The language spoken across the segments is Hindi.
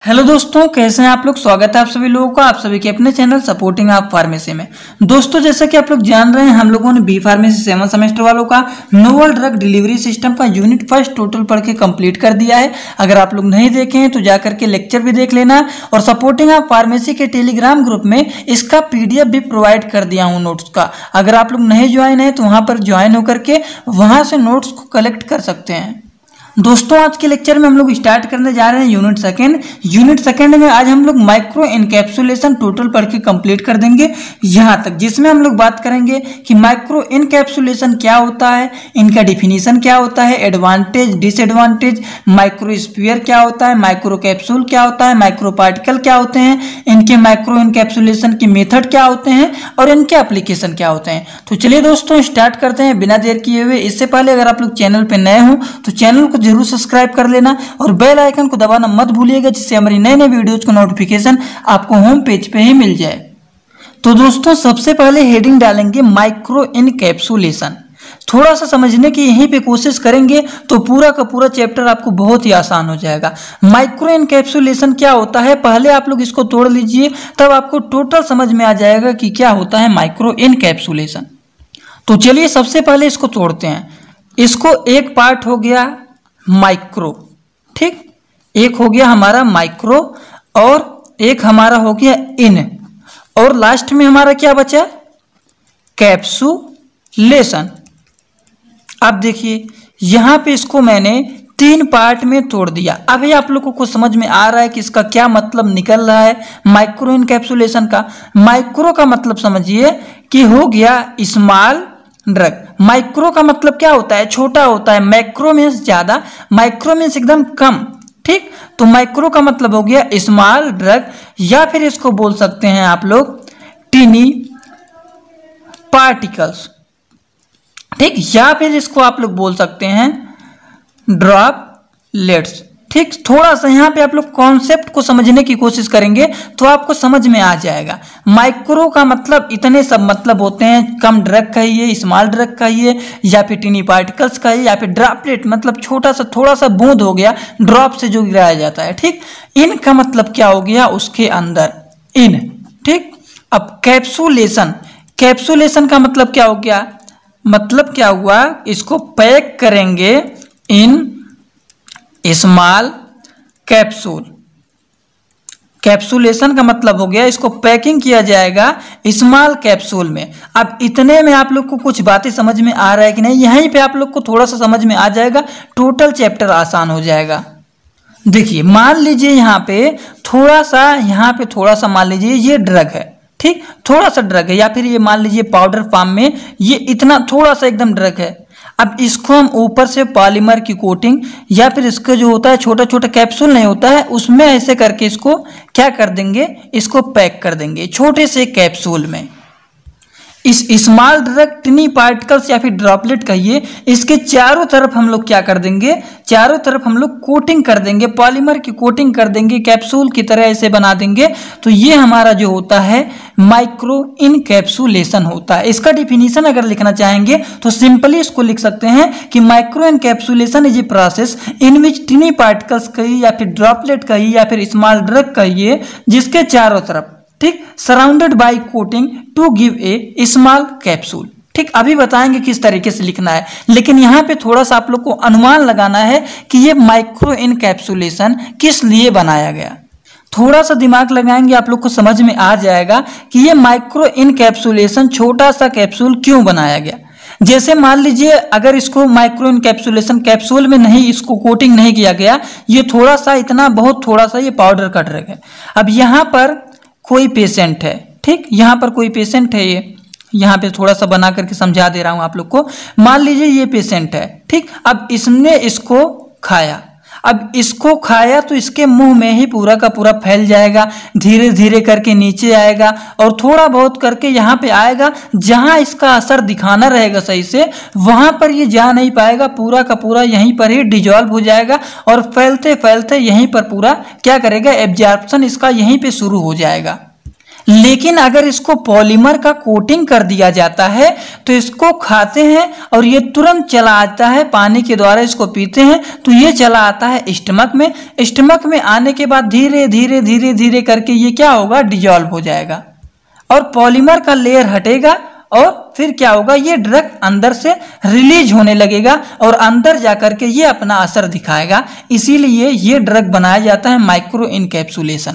हेलो दोस्तों, कैसे हैं आप लोग। स्वागत है आप सभी लोगों का आप सभी के अपने चैनल सपोर्टिंग आप फार्मेसी में। दोस्तों, जैसा कि आप लोग जान रहे हैं, हम लोगों ने बी फार्मेसी 7 सेमेस्टर वालों का नोवल ड्रग डिलीवरी सिस्टम का यूनिट फर्स्ट टोटल पढ़ के कंप्लीट कर दिया है। अगर आप लोग नहीं देखे हैं तो जाकर के लेक्चर भी देख लेना और सपोर्टिंग आप फार्मेसी के टेलीग्राम ग्रुप में इसका PDF भी प्रोवाइड कर दिया हूँ नोट्स का। अगर आप लोग नहीं ज्वाइन है तो वहाँ पर ज्वाइन होकर के वहाँ से नोट्स को कलेक्ट कर सकते हैं। दोस्तों, आज के लेक्चर में हम लोग स्टार्ट करने जा रहे हैं यूनिट सेकंड में आज हम लोग माइक्रो इनकैप्सुलेशन टोटल पढ़ के कंप्लीट कर देंगे यहाँ तक, जिसमें हम लोग बात करेंगे कि माइक्रो इनकैप्सुलेशन क्या होता है, इनका डिफिनीशन क्या होता है, एडवांटेज डिसएडवांटेज, माइक्रोस्फीयर क्या होता है, माइक्रो कैप्सूल क्या होता है, माइक्रो पार्टिकल क्या होते हैं, इनके माइक्रो इनकैप्सुलेशन के मेथड क्या होते हैं और इनके एप्लीकेशन क्या होते हैं। तो चलिए दोस्तों स्टार्ट करते हैं बिना देर किए हुए। इससे पहले अगर आप लोग चैनल पर नए हो तो चैनल को जरूर सब्सक्राइब कर लेना और बेल आइकन को दबाना मत भूलिएगा, जिससे हमारी नए नए वीडियोज का नोटिफिकेशन आपको होम पेज पे ही मिल जाए। तो दोस्तों, सबसे पहले हेडिंग डालेंगे माइक्रो इनकैप्सुलेशन। थोड़ा सा समझने की यहीं पे कोशिश करेंगे तो पूरा का पूरा चैप्टर आपको बहुत ही आसान हो जाएगा। माइक्रो इनकैप्सुलेशन क्या होता है, पहले आप लोग इसको तोड़ लीजिए, तब आपको टोटल समझ में आ जाएगा कि क्या होता है माइक्रो इनकैप्सुलेशन। तो चलिए सबसे पहले इसको तोड़ते हैं। इसको एक पार्ट हो गया माइक्रो, ठीक, एक हो गया हमारा माइक्रो और एक हमारा हो गया इन, और लास्ट में हमारा क्या बचा, कैप्सुलेशन। अब देखिए यहां पे इसको मैंने 3 पार्ट में तोड़ दिया। अभी आप लोगों को समझ में आ रहा है कि इसका क्या मतलब निकल रहा है माइक्रो इनकैप्सुलेशन का। माइक्रो का मतलब समझिए कि हो गया स्मॉल ड्रग। माइक्रो का मतलब क्या होता है, छोटा होता है। मैक्रो मीन्स ज्यादा, माइक्रो मीन्स एकदम कम, ठीक। तो माइक्रो का मतलब हो गया स्मॉल ड्रग, या फिर इसको बोल सकते हैं आप लोग टीनी पार्टिकल्स, ठीक, या फिर इसको आप लोग बोल सकते हैं ड्रॉपलेट्स, ठीक। थोड़ा सा यहाँ पे आप लोग कॉन्सेप्ट को समझने की कोशिश करेंगे तो आपको समझ में आ जाएगा। माइक्रो का मतलब इतने सब मतलब होते हैं, कम ड्रग कहिए, स्मॉल ड्रग कहिए, या फिर टीनी पार्टिकल्स कहिए, या फिर ड्रॉपलेट मतलब छोटा सा थोड़ा सा बूंद हो गया, ड्रॉप से जो गिराया जाता है, ठीक। इन का मतलब क्या हो गया, उसके अंदर इन, ठीक। अब कैप्सुलेशन, कैप्सुलेशन का मतलब क्या हो गया, मतलब क्या हुआ, इसको पैक करेंगे इन स्मॉल कैप्सूल। कैप्सुलेशन का मतलब हो गया इसको पैकिंग किया जाएगा स्मॉल कैप्सूल में। अब इतने में आप लोग को कुछ बातें समझ में आ रहा है कि नहीं, यहीं पे आप लोग को थोड़ा सा समझ में आ जाएगा, टोटल चैप्टर आसान हो जाएगा। देखिए मान लीजिए यहाँ पे थोड़ा सा मान लीजिए ये ड्रग है, ठीक, थोड़ा सा ड्रग है, या फिर ये मान लीजिए पाउडर फॉर्म में ये इतना थोड़ा सा एकदम ड्रग है। अब इसको हम ऊपर से पॉलीमर की कोटिंग, या फिर इसका जो होता है छोटा छोटा कैप्सूल नहीं होता है, उसमें ऐसे करके इसको क्या कर देंगे, इसको पैक कर देंगे छोटे से कैप्सूल में। इस स्मॉल ड्रग टिनी पार्टिकल्स या फिर ड्रॉपलेट कहिए, इसके चारों तरफ हम लोग क्या कर देंगे, चारों तरफ हम लोग कोटिंग कर देंगे, पॉलीमर की कोटिंग कर देंगे, कैप्सूल की तरह ऐसे बना देंगे। तो ये हमारा जो होता है माइक्रो इनकैप्सुलेशन होता है। इसका डिफिनीशन अगर लिखना चाहेंगे तो सिंपली इसको लिख सकते हैं कि micro encapsulation is a process in which tiny particles कहिए, या फिर ड्रॉपलेट कहिए, या फिर स्मॉल ड्रग कहिए, जिसके चारों तरफ, ठीक, surrounded by coating to give a small capsule, ठीक। अभी बताएंगे किस तरीके से लिखना है, लेकिन यहाँ पे थोड़ा सा आप लोग को अनुमान लगाना है कि ये माइक्रो इनकैप्सुलेशन किस लिए बनाया गया। थोड़ा सा दिमाग लगाएंगे आप लोग को समझ में आ जाएगा कि ये माइक्रो इनकैप्सुलेशन छोटा सा कैप्सूल क्यों बनाया गया। जैसे मान लीजिए अगर इसको माइक्रो इनकैप्सुलेशन कैप्सूल में नहीं, इसको कोटिंग नहीं किया गया, ये थोड़ा सा इतना बहुत थोड़ा सा ये पाउडर का ड्रग है। अब यहाँ पर कोई पेशेंट है, ठीक, यहाँ पर कोई पेशेंट है, ये यहाँ पे थोड़ा सा बना करके समझा दे रहा हूँ आप लोग को। मान लीजिए ये पेशेंट है, ठीक। अब इसने इसको खाया, अब इसको खाया तो इसके मुंह में ही पूरा का पूरा फैल जाएगा, धीरे धीरे करके नीचे आएगा और थोड़ा बहुत करके यहाँ पे आएगा। जहाँ इसका असर दिखाना रहेगा सही से, वहां पर ये जा नहीं पाएगा, पूरा का पूरा यहीं पर ही डिजॉल्व हो जाएगा और फैलते फैलते यहीं पर पूरा क्या करेगा, एब्जॉर्प्शन इसका यहीं पे शुरू हो जाएगा। लेकिन अगर इसको पॉलीमर का कोटिंग कर दिया जाता है तो इसको खाते हैं और ये तुरंत चला आता है, पानी के द्वारा इसको पीते हैं तो ये चला आता है स्टमक में। स्टमक में आने के बाद धीरे धीरे धीरे धीरे करके ये क्या होगा, डिजॉल्व हो जाएगा और पॉलीमर का लेयर हटेगा और फिर क्या होगा, ये ड्रग अंदर से रिलीज होने लगेगा और अंदर जाकर के ये अपना असर दिखाएगा। इसीलिए ये ड्रग बनाया जाता है माइक्रो इनकैप्सुलेशन।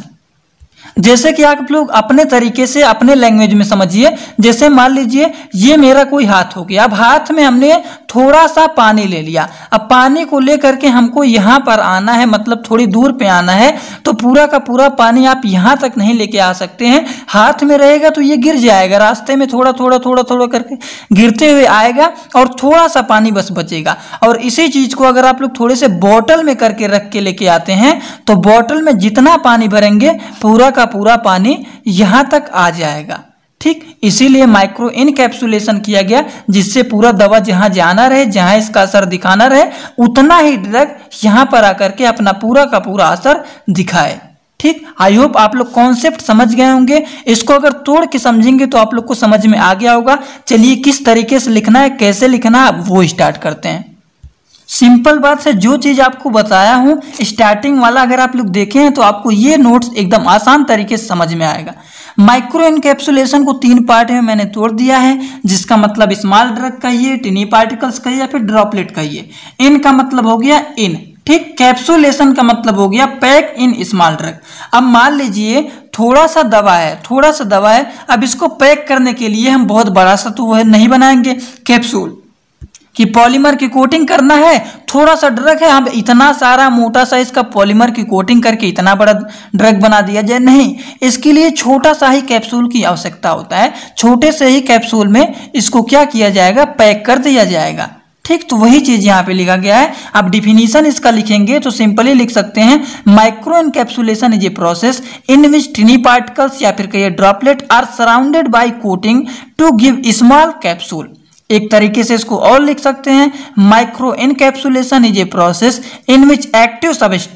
जैसे कि आप लोग अपने तरीके से अपने लैंग्वेज में समझिए। जैसे मान लीजिए ये मेरा कोई हाथ हो गया, अब हाथ में हमने थोड़ा सा पानी ले लिया। अब पानी को लेकर के हमको यहाँ पर आना है, मतलब थोड़ी दूर पे आना है, तो पूरा का पूरा पानी आप यहाँ तक नहीं लेके आ सकते हैं। हाथ में रहेगा तो ये गिर जाएगा, रास्ते में थोड़ा थोड़ा थोड़ा थोड़ा करके गिरते हुए आएगा और थोड़ा सा पानी बस बचेगा। और इसी चीज को अगर आप लोग थोड़े से बॉटल में करके रख के लेके आते हैं तो बॉटल में जितना पानी भरेंगे पूरा का पूरा पानी यहां तक आ जाएगा। ठीक, इसीलिए माइक्रो इनकैप्सुलेशन किया गया, जिससे पूरा दवा जहां जाना रहे, जहां इसका असर दिखाना रहे, उतना ही ड्रग यहां पर आकर के अपना पूरा का पूरा असर दिखाए। ठीक, आई होप आप लोग कॉन्सेप्ट समझ गए होंगे। इसको अगर तोड़ के समझेंगे तो आप लोग को समझ में आ गया होगा। चलिए किस तरीके से लिखना है, कैसे लिखना है, अब वो स्टार्ट करते हैं। सिंपल बात है, जो चीज आपको बताया हूं स्टार्टिंग वाला अगर आप लोग देखें हैं तो आपको ये नोट्स एकदम आसान तरीके से समझ में आएगा। माइक्रो इनकैप्सुलेशन को 3 पार्ट में मैंने तोड़ दिया है, जिसका मतलब स्मॉल ड्रग कहिए, टिनी पार्टिकल्स कहिए या फिर ड्रॉपलेट कहिए। इन का मतलब हो गया इन, ठीक, कैप्सुलेशन का मतलब हो गया पैक इन स्मॉल ड्रग। अब मान लीजिए थोड़ा सा दवा है, अब इसको पैक करने के लिए हम बहुत बड़ा सा तो वह नहीं बनाएंगे कैप्सूल कि पॉलीमर की कोटिंग करना है। थोड़ा सा ड्रग है, हम इतना सारा मोटा सा इसका पॉलीमर की कोटिंग करके इतना बड़ा ड्रग बना दिया जाए, नहीं। इसके लिए छोटा सा ही कैप्सूल की आवश्यकता होता है। छोटे से ही कैप्सूल में इसको क्या किया जाएगा, पैक कर दिया जाएगा। ठीक, तो वही चीज यहाँ पे लिखा गया है। अब डिफिनीशन इसका लिखेंगे तो सिंपली लिख सकते हैं, micro encapsulation is a process in which tiny particles या फिर कहिए droplet are surrounded by coating to give small capsule. एक तरीके से इसको और लिख सकते हैं, micro encapsulation is a process in which active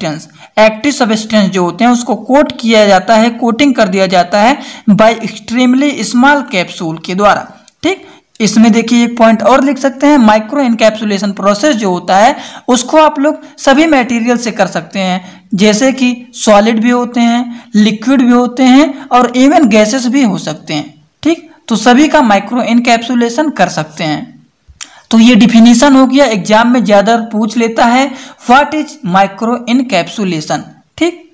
substance जो होते हैं उसको कोट किया जाता है, कोटिंग कर दिया जाता है बाय एक्सट्रीमली स्मॉल कैप्सूल के द्वारा। ठीक, इसमें देखिए एक पॉइंट और लिख सकते हैं, माइक्रो इनकैप्सुलेशन प्रोसेस जो होता है उसको आप लोग सभी मटेरियल से कर सकते हैं, जैसे कि सॉलिड भी होते हैं, लिक्विड भी होते हैं और इवन गैसेस भी हो सकते हैं। ठीक, तो सभी का माइक्रो इनकैप्सुलेशन कर सकते हैं। तो ये डिफिनीशन हो गया, एग्जाम में ज्यादा पूछ लेता है, व्हाट इज माइक्रो इनकैप्सुलेशन। ठीक,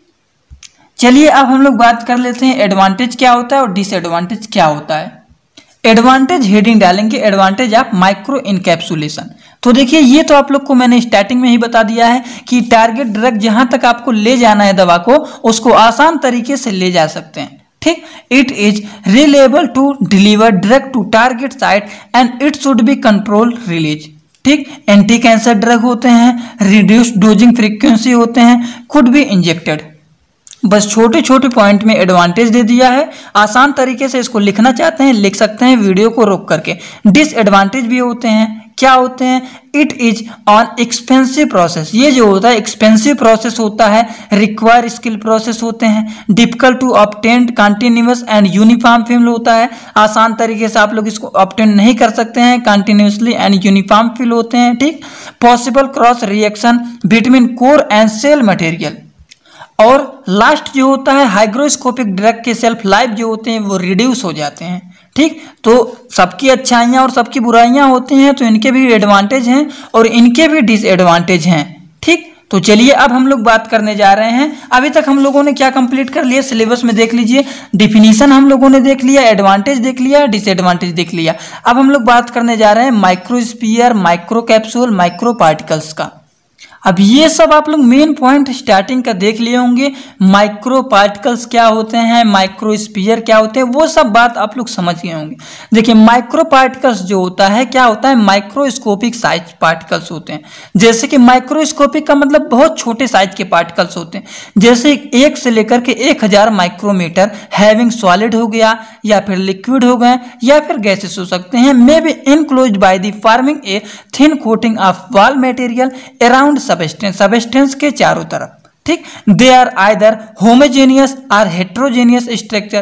चलिए अब हम लोग बात कर लेते हैं एडवांटेज क्या होता है और डिसएडवांटेज क्या होता है। एडवांटेज हेडिंग डालेंगे, एडवांटेज ऑफ माइक्रो इनकैप्सुलेशन। तो देखिए ये तो आप लोग को मैंने स्टार्टिंग में ही बता दिया है कि टारगेट ड्रग जहां तक आपको ले जाना है दवा को, उसको आसान तरीके से ले जा सकते हैं। ठीक, it is reliable to deliver drug to target site and it should be control release. ठीक, एंटी कैंसर ड्रग होते हैं, रिड्यूस्ड डोजिंग फ्रीक्वेंसी होते हैं, कुड बी इंजेक्टेड। बस छोटे छोटे पॉइंट में एडवांटेज दे दिया है। आसान तरीके से इसको लिखना चाहते हैं लिख सकते हैं वीडियो को रोक करके। डिसएडवांटेज भी होते हैं, क्या होते हैं, it is an expensive process. ये जो होता है एक्सपेंसिव प्रोसेस होता है, रिक्वायर स्किल प्रोसेस होते हैं, difficult to obtain continuous and uniform fill होता है। आसान तरीके से आप लोग इसको ऑब्टेन नहीं कर सकते हैं, कंटिन्यूअसली एंड यूनिफॉर्म फिल होते हैं। ठीक, possible cross reaction between core and shell material. और लास्ट जो होता है, हाइग्रोस्कोपिक ड्रग के सेल्फ लाइफ जो होते हैं वो रिड्यूस हो जाते हैं। ठीक, तो सबकी अच्छाइयाँ और सबकी बुराइयाँ होती हैं, तो इनके भी एडवांटेज हैं और इनके भी डिसएडवांटेज हैं। ठीक, तो चलिए अब हम लोग बात करने जा रहे हैं। अभी तक हम लोगों ने क्या कंप्लीट कर लिया, सिलेबस में देख लीजिए, डिफिनीशन हम लोगों ने देख लिया, एडवांटेज देख लिया, डिसएडवांटेज देख लिया। अब हम लोग बात करने जा रहे हैं microsphere, micro capsule, micro particles का। अब ये सब आप लोग मेन पॉइंट स्टार्टिंग का देख लिए होंगे। माइक्रो पार्टिकल्स क्या होते हैं, माइक्रोस्फीयर क्या होते हैं, वो सब बात आप लोग समझ गए होंगे। देखिए माइक्रो पार्टिकल्स जो होता है क्या होता है, माइक्रोस्कोपिक साइज पार्टिकल्स होते हैं। जैसे कि माइक्रोस्कोपिक का मतलब बहुत छोटे साइज के पार्टिकल्स होते हैं, जैसे 1 से लेकर के 1000 माइक्रोमीटर, हैविंग सॉलिड हो गया या फिर लिक्विड हो गए या फिर गैसेस हो सकते हैं, may be enclosed by the forming a thin coating of wall material around substance के चारों तरफ। ठीक, दे आर आइदर होमोजेनियस और हेट्रोजेनियस स्ट्रक्चर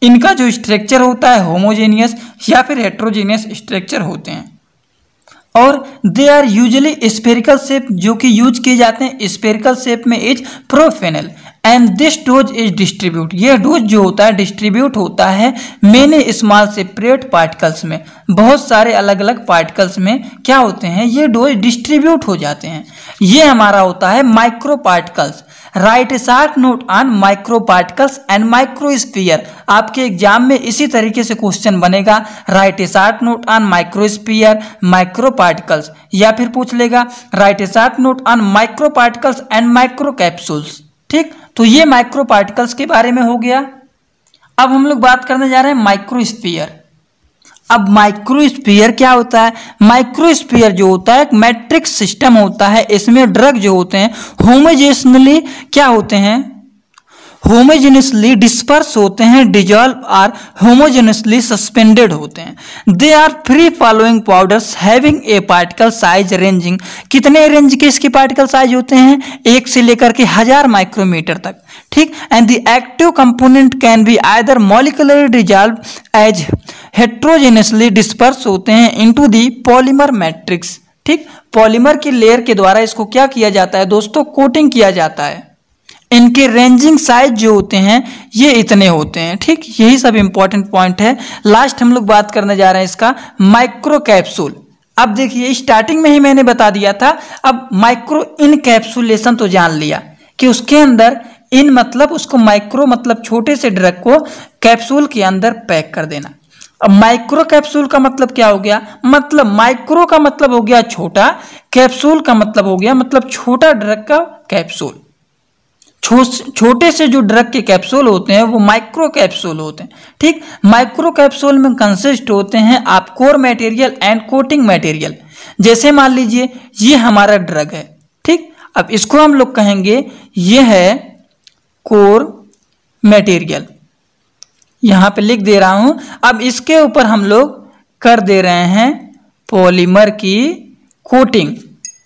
इनका जो स्ट्रक्चर होता है होमोजेनियस या फिर हेट्रोजेनियस स्ट्रक्चर होते हैं, और they are usually spherical shape, जो कि यूज किए जाते हैं स्फेरिकल शेप में इज प्रोफेनल, and this dose is distribute, ये डोज जो होता है डिस्ट्रीब्यूट होता है मेनी स्मॉल सेपरेट पार्टिकल्स में, बहुत सारे अलग अलग पार्टिकल्स में क्या होते हैं, ये डोज डिस्ट्रीब्यूट हो जाते हैं। ये हमारा होता है micro particles. Write a short note on micro particles and microsphere, आपके एग्जाम में इसी तरीके से क्वेश्चन बनेगा, write a short note on microsphere micro particles, या फिर पूछ लेगा write a short note on micro particles and micro capsules. ठीक, तो ये माइक्रो पार्टिकल्स के बारे में हो गया। अब हम लोग बात करने जा रहे हैं माइक्रोस्फीयर। अब माइक्रोस्फीयर क्या होता है? माइक्रोस्फीयर जो होता है एक मैट्रिक्स सिस्टम होता है, इसमें ड्रग जो होते हैं होमोजेनियसली क्या होते हैं, होमोजेनियसली डिस्पर्स होते हैं, डिजॉल्व और होमोजेनियसली सस्पेंडेड होते हैं। They are free following powders having a particle size ranging, कितने रेंज के इसके पार्टिकल साइज होते हैं? 1 से लेकर के 1000 माइक्रोमीटर तक। ठीक, and the active component can be either molecularly dissolve as heterogeneously disperse होते हैं इनटू द पॉलीमर मैट्रिक्स। ठीक, पॉलीमर की लेयर के द्वारा इसको क्या किया जाता है दोस्तों, कोटिंग किया जाता है। इनके रेंजिंग साइज जो होते हैं ये इतने होते हैं। ठीक, यही सब इंपॉर्टेंट पॉइंट है। लास्ट हम लोग बात करने जा रहे हैं इसका माइक्रो कैप्सूल। अब देखिए स्टार्टिंग में ही मैंने बता दिया था, अब माइक्रो इनकैप्सुलेशन तो जान लिया कि उसके अंदर इन मतलब उसको माइक्रो मतलब छोटे से ड्रग को कैप्सूल के अंदर पैक कर देना। अब माइक्रो कैप्सूल का मतलब क्या हो गया, मतलब माइक्रो का मतलब हो गया छोटा, कैप्सूल का मतलब हो गया मतलब छोटा ड्रग का कैप्सूल। छोटे से जो ड्रग के कैप्सूल होते हैं वो माइक्रो कैप्सूल होते हैं। ठीक, माइक्रो कैप्सूल में कंसिस्ट होते हैं आप core material and coating material. जैसे मान लीजिए ये हमारा ड्रग है, ठीक, अब इसको हम लोग कहेंगे ये है कोर मटेरियल, यहां पे लिख दे रहा हूं। अब इसके ऊपर हम लोग कर दे रहे हैं पॉलीमर की कोटिंग।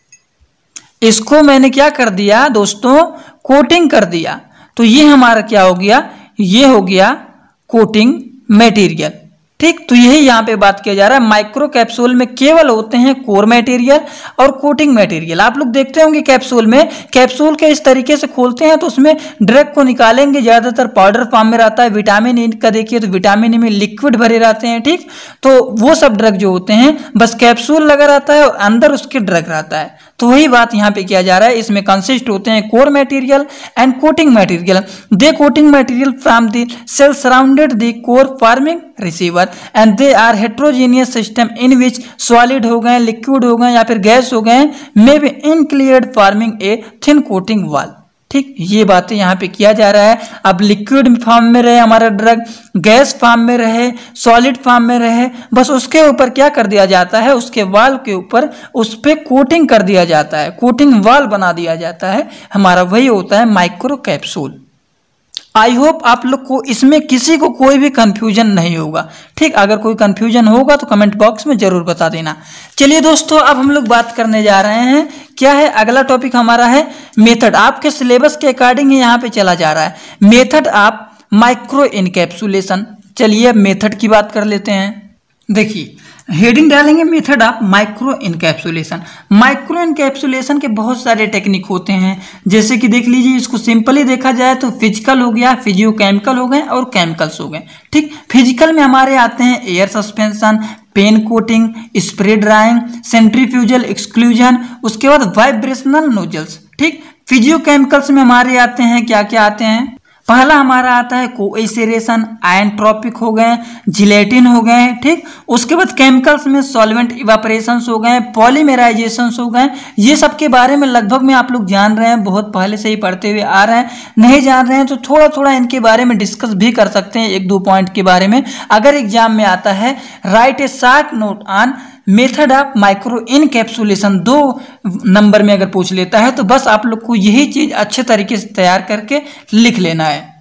इसको मैंने क्या कर दिया दोस्तों, कोटिंग कर दिया, तो ये हमारा क्या हो गया, ये हो गया कोटिंग मटेरियल। ठीक, तो यही यहाँ पे बात किया जा रहा है, माइक्रो कैप्सूल में केवल होते हैं कोर मटेरियल और कोटिंग मटेरियल। आप लोग देखते होंगे कैप्सूल में, कैप्सूल के इस तरीके से खोलते हैं तो उसमें ड्रग को निकालेंगे, ज्यादातर पाउडर फॉर्म में रहता है। विटामिन ई का देखिए तो विटामिन ई में लिक्विड भरे रहते हैं। ठीक, तो वो सब ड्रग जो होते हैं बस कैप्सूल लगा रहता है और अंदर उसके ड्रग रहता है। तो वही बात यहाँ पे किया जा रहा है, इसमें कंसिस्ट होते हैं core material and coating material. They coating material from the shell surrounded the core forming receiver and they are heterogeneous system in which solid हो गए, लिक्विड हो गए या फिर गैस हो गए, मे बी इनक्लियर्ड forming a thin coating wall. ठीक, ये बातें यहाँ पे किया जा रहा है। अब लिक्विड फॉर्म में रहे हमारा ड्रग, गैस फॉर्म में रहे, सॉलिड फॉर्म में रहे, बस उसके ऊपर क्या कर दिया जाता है, उसके वॉल के ऊपर उस पर कोटिंग कर दिया जाता है, कोटिंग वॉल बना दिया जाता है, हमारा वही होता है माइक्रो कैप्सूल। आई होप आप लोग को इसमें किसी को कोई भी कंफ्यूजन नहीं होगा। ठीक, अगर कोई कंफ्यूजन होगा तो कमेंट बॉक्स में जरूर बता देना। चलिए दोस्तों, अब हम लोग बात करने जा रहे हैं, क्या है अगला टॉपिक हमारा है मेथड। आपके सिलेबस के अकॉर्डिंग ही यहाँ पे चला जा रहा है मेथड ऑफ माइक्रो इनकैप्सुलेशन। चलिए अब मेथड की बात कर लेते हैं। देखिए हेडिंग डालेंगे method of micro encapsulation. Micro encapsulation के बहुत सारे टेक्निक होते हैं, जैसे कि देख लीजिए, इसको सिंपली देखा जाए तो फिजिकल हो गया, फिजियोकेमिकल हो गए और केमिकल्स हो गए। ठीक, फिजिकल में हमारे आते हैं air suspension, pan coating, spray drying, centrifugal exclusion, उसके बाद वाइब्रेशनल नोजल्स। ठीक, फिजियोकेमिकल्स में हमारे आते हैं क्या क्या आते हैं, पहला हमारा आता है कोएसेरेशन, आयनट्रोपिक हो गए, जिलेटिन हो गए। ठीक, उसके बाद केमिकल्स में सॉल्वेंट इवापोरेशंस हो गए, पॉलीमेराइजेशंस हो गए। ये सब के बारे में लगभग में आप लोग जान रहे हैं, बहुत पहले से ही पढ़ते हुए आ रहे हैं। नहीं जान रहे हैं तो थोड़ा थोड़ा इनके बारे में डिस्कस भी कर सकते हैं, 1-2 पॉइंट के बारे में। अगर एग्जाम में आता है write a short note on method of micro encapsulation, 2 number में अगर पूछ लेता है तो बस आप लोग को यही चीज अच्छे तरीके से तैयार करके लिख लेना है।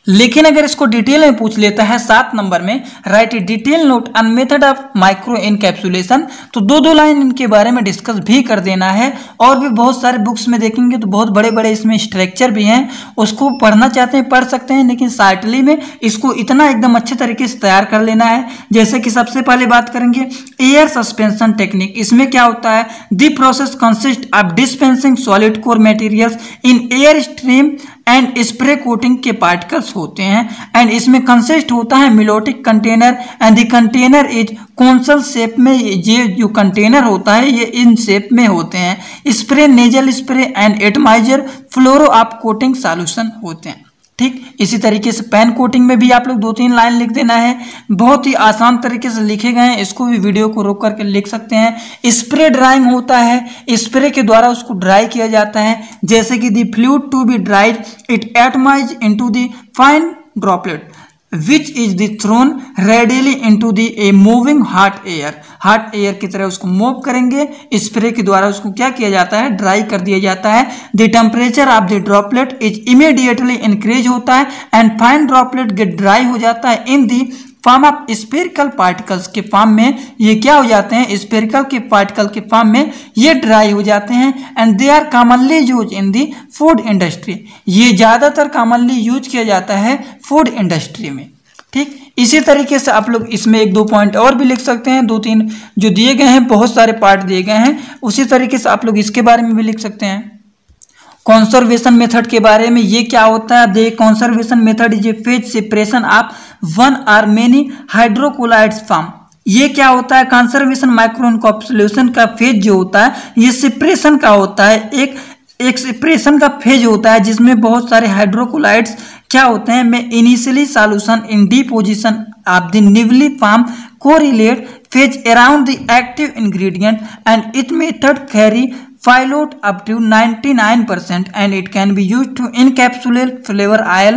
लेकिन अगर इसको डिटेल में पूछ लेता है 7 नंबर में, write a detail note on method of micro encapsulation, तो 2-2 लाइन इनके बारे में डिस्कस भी कर देना है। और भी बहुत सारे बुक्स में देखेंगे तो बहुत बड़े बड़े इसमें स्ट्रक्चर भी हैं, उसको पढ़ना चाहते हैं पढ़ सकते हैं, लेकिन शार्टली में इसको इतना एकदम अच्छे तरीके से तैयार कर लेना है। जैसे कि सबसे पहले बात करेंगे एयर सस्पेंशन टेक्निक। इसमें क्या होता है, the process consist of dispensing solid core materials in air stream and spray coating के पार्टिकल्स होते हैं। एंड इसमें कंसिस्ट होता है मिलोटिक container and the container is conical shape में। ये जो कंटेनर होता है ये इन शेप में होते हैं। Spray, nasal spray and atomiser फ्लोरो ऑफ कोटिंग सॉल्यूशन होते हैं। ठीक, इसी तरीके से पेन कोटिंग में भी आप लोग 2-3 लाइन लिख देना है, बहुत ही आसान तरीके से लिखे गए हैं, इसको भी वीडियो को रोक करके लिख सकते हैं। स्प्रे ड्राइंग होता है, स्प्रे के द्वारा उसको ड्राई किया जाता है, जैसे कि the fluid to be dried it atomize into the fine droplet which is the thrown radially into the a moving hot air की तरह उसको मूव करेंगे। स्प्रे के द्वारा उसको क्या किया जाता है, ड्राई कर दिया जाता है। The temperature of the droplet is immediately increase होता है and fine droplet get dry हो जाता है in the form of spherical particles के फॉर्म में। ये क्या हो जाते हैं, स्पेरिकल के पार्टिकल के फॉर्म में ये ड्राई हो जाते हैं। And they are commonly use in the food industry, ये ज़्यादातर कॉमनली यूज किया जाता है फूड इंडस्ट्री में। ठीक, इसी तरीके से आप लोग इसमें 1-2 पॉइंट और भी लिख सकते हैं, 2-3 जो दिए गए हैं, बहुत सारे पार्ट दिए गए हैं, उसी तरीके से आप लोग इसके बारे में भी लिख सकते हैं। कंजर्वेशन मेथड के बारे में, ये क्या होता है, the conservation method is a phase separation of one और मेनी हाइड्रोकोलाइड्स फॉर्म। ये क्या होता है, कंजर्वेशन माइक्रो इनकैप्सुलेशन का फेज जो होता है ये सेपरेशन का होता है, एक सेपरेशन का फेज होता है जिसमें बहुत सारे हाइड्रोकोलाइड्स क्या होते हैं, में initially solution in the position of the newly form correlate phase around the active ingredient and it method carry payload up to 99% and it can be use to encapsulate flavour oil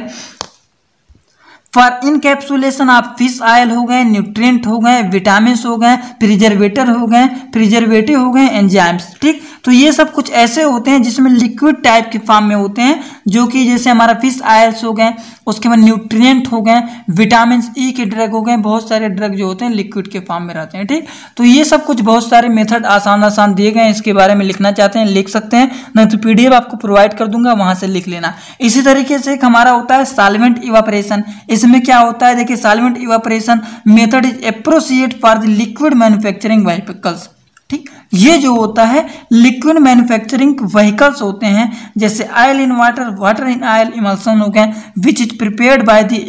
for encapsulation आप फिश ऑयल हो गए, न्यूट्रिएंट हो गए, विटामिन हो गए, प्रिजर्वेटिव हो गए, एंजाइम्स। ठीक, तो ये सब कुछ ऐसे होते हैं जिसमें लिक्विड टाइप के फॉर्म में होते हैं, जो कि जैसे हमारा फिश ऑयल्स हो गए, उसके बाद न्यूट्रिएंट हो गए, विटामिन ई के ड्रग हो गए, बहुत सारे ड्रग जो होते हैं लिक्विड के फॉर्म में रहते हैं। ठीक, तो ये सब कुछ बहुत सारे मेथड आसान दिए गए हैं, इसके बारे में लिखना चाहते हैं लिख सकते हैं, नहीं तो PDF आपको प्रोवाइड कर दूंगा, वहां से लिख लेना। इसी तरीके से एक हमारा होता है सॉल्वेंट इवापोरेशन। इसमें क्या होता है, देखिए solvent evaporation method is appropriate for the liquid manufacturing vehicles. ठीक, ये जो होता है लिक्विड मैन्युफैक्चरिंग व्हीकल्स होते हैं, जैसे oil in water, water in oil emulsion हो गए, which is prepared by the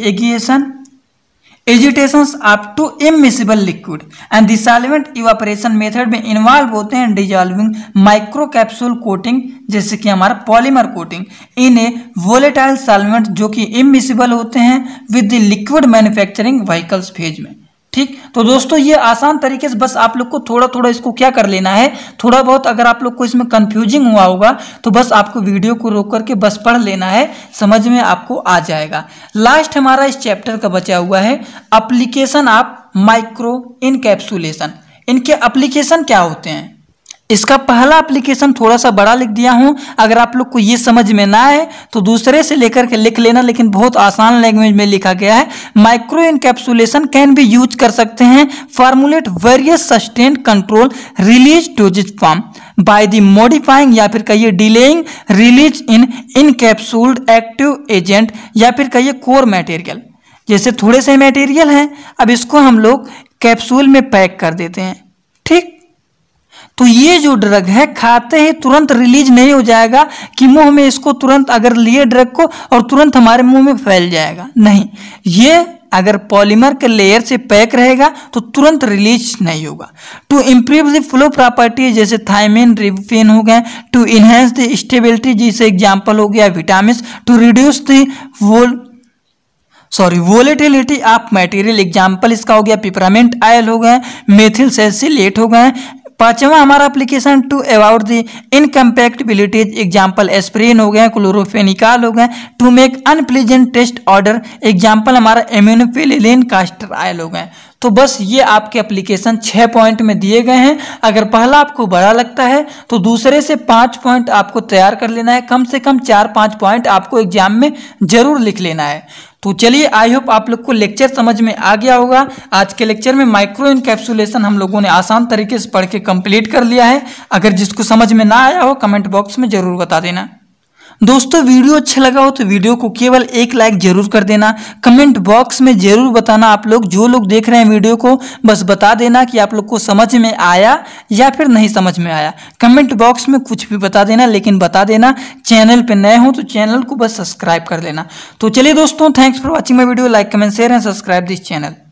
agitations of two immiscible liquid and the solvent evaporation method में इन्वॉल्व होते हैं डिजॉल्विंग माइक्रो कैप्सूल कोटिंग, जैसे कि हमारा polymer coating in a volatile solvent जो कि इमिसिबल होते हैं with the liquid manufacturing vehicles phase में। ठीक, तो दोस्तों ये आसान तरीके से बस आप लोग को थोड़ा इसको क्या कर लेना है, थोड़ा बहुत अगर आप लोग को इसमें कंफ्यूजिंग हुआ होगा तो बस आपको वीडियो को रोक करके बस पढ़ लेना है, समझ में आपको आ जाएगा। लास्ट हमारा इस चैप्टर का बचा हुआ है एप्लीकेशन ऑफ माइक्रो इनकैप्सुलेशन। इनके एप्लीकेशन क्या होते हैं, इसका पहला एप्लीकेशन थोड़ा सा बड़ा लिख दिया हूं, अगर आप लोग को ये समझ में ना आए तो दूसरे से लेकर के लिख लेना, लेकिन बहुत आसान लैंग्वेज में लिखा गया है। Micro encapsulation can be use कर सकते हैं formulate various sustain control release dosages form by the modifying, या फिर कहिए delaying release in encapsulated active agent, या फिर कहिए कोर मटेरियल। जैसे थोड़े से मटेरियल हैं, अब इसको हम लोग कैप्सूल में पैक कर देते हैं। ठीक, तो ये जो ड्रग है खाते ही तुरंत रिलीज नहीं हो जाएगा कि मुंह में इसको तुरंत अगर लिए ड्रग को और तुरंत हमारे मुंह में फैल जाएगा, नहीं, ये अगर पॉलीमर के लेयर से पैक रहेगा तो तुरंत रिलीज नहीं होगा। To improve the flow property, जैसे थायमिन, रिबोफ्लाविन हो गए, टू इनहेंस द स्टेबिलिटी, जैसे एग्जाम्पल हो गया vitamin, to reduce the volatility of material, example इसका हो गया पिपरामिंट ऑयल हो गए, मेथिल सैलिसिलेट हो गए। पांचवा हमारा application to about the incompatibilities, example aspirin हो गए, क्लोरोफेनिकॉल हो गए, to make unpleasant taste odour, example हमारा इम्यूनोफिलिन कास्टर ऑयल हो गए। तो बस ये आपके एप्लीकेशन 6 पॉइंट में दिए गए हैं। अगर पहला आपको बड़ा लगता है तो दूसरे से 5 पॉइंट आपको तैयार कर लेना है, कम से कम 4-5 पॉइंट आपको एग्जाम में जरूर लिख लेना है। तो चलिए, आई होप आप लोग को लेक्चर समझ में आ गया होगा। आज के लेक्चर में माइक्रो इनकैप्सुलेशन हम लोगों ने आसान तरीके से पढ़ के कंप्लीट कर लिया है। अगर जिसको समझ में ना आया हो कमेंट बॉक्स में जरूर बता देना। दोस्तों, वीडियो अच्छा लगा हो तो वीडियो को केवल एक लाइक जरूर कर देना। कमेंट बॉक्स में जरूर बताना, आप लोग जो लोग देख रहे हैं वीडियो को, बस बता देना कि आप लोग को समझ में आया या फिर नहीं समझ में आया। कमेंट बॉक्स में कुछ भी बता देना, लेकिन बता देना। चैनल पे नए हो तो चैनल को बस सब्सक्राइब कर लेना। तो चलिए दोस्तों, thanks for watching my video. Like comment share and subscribe this channel.